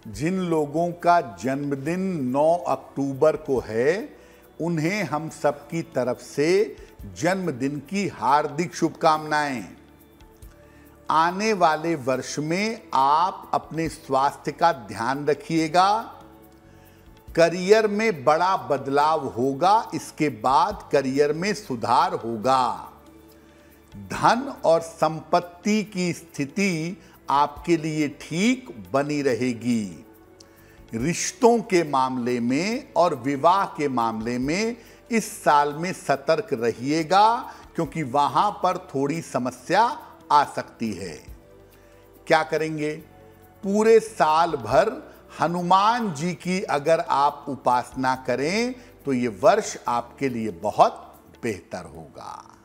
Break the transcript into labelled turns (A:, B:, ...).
A: जिन लोगों का जन्मदिन 9 अक्टूबर को है उन्हें हम सबकी तरफ से जन्मदिन की हार्दिक शुभकामनाएं। आने वाले वर्ष में आप अपने स्वास्थ्य का ध्यान रखिएगा। करियर में बड़ा बदलाव होगा, इसके बाद करियर में सुधार होगा। धन और संपत्ति की स्थिति आपके लिए ठीक बनी रहेगी। रिश्तों के मामले में और विवाह के मामले में इस साल में सतर्क रहिएगा, क्योंकि वहां पर थोड़ी समस्या आ सकती है। क्या करेंगे? पूरे साल भर हनुमान जी की अगर आप उपासना करें तो ये वर्ष आपके लिए बहुत बेहतर होगा।